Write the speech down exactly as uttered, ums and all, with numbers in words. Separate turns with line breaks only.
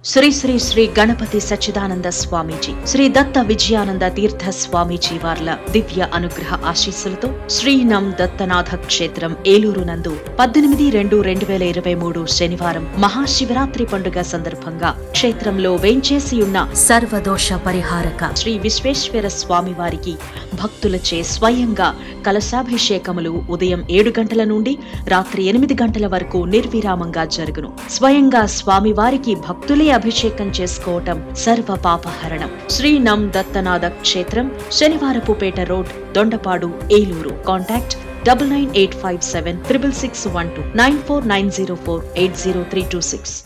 శ్రీ శ్రీ శ్రీ గణపతి సచ్చిదానంద స్వామీజీ, శ్రీ దత్త విజయానంద తీర్థ స్వామీజీ వార్ల దివ్య అనుగ్రహ ఆశీస్సులతో శ్రీనం దత్తనాథ క్షేత్రం ఏలూరు నందు పద్దెనిమిది రెండు రెండు వేల ఇరవై మూడు శనివారం మహాశివరాత్రి పండుగ సందర్భంగా క్షేత్రంలో వేంచేసి ఉన్న సర్వదోష పరిహారక శ్రీ విశ్వేశ్వర స్వామి వారికి భక్తులచే స్వయంగా కలశాభిషేకములు ఉదయం ఏడు గంటల నుండి రాత్రి ఎనిమిది గంటల వరకు నిర్విరామంగా జరుగును. స్వయంగా స్వామివారికి భక్తులే అభిషేకం చేసుకోవటం సర్వ పాపహరణం. శ్రీనం దత్తనాథ క్షేత్రం, Sanivarapupeta road, Dondapadu, Eluru. Contact double nine eight five seven triple six one two nine four nine zero four eight zero three two six.